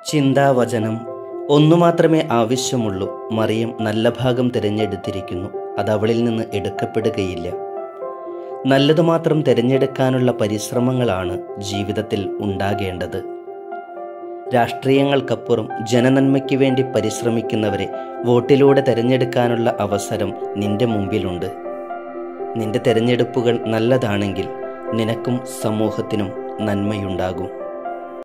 ചിന്താവചനം. ഒന്നു മാത്രമേ ആവശ്യമുള്ളൂ. മറിയം നല്ല ഭാഗം തിരഞ്ഞെടുത്തിരിക്കുന്നു, അത് അവളിൽ നിന്ന് എടുക്കപ്പെടുകയില്ല. നല്ലതു മാത്രം തിരഞ്ഞെടുക്കാനുള്ള പരിശ്രമങ്ങളാണ് ജീവിതത്തിൽ ഉണ്ടാകേണ്ടത്. രാഷ്ട്രീയങ്ങൾക്കപ്പുറം ജനനന്മയ്ക്ക് വേണ്ടി പരിശ്രമിക്കുന്നവരെ വോട്ടിലൂടെ തിരഞ്ഞെടുക്കാനുള്ള അവസരം നിന്റെ മുമ്പിലുണ്ട്. നിന്റെ തിരഞ്ഞെടുപ്പുകൾ നല്ലതാണെങ്കിൽ നിനക്കും സമൂഹത്തിനും നന്മയുണ്ടാകും.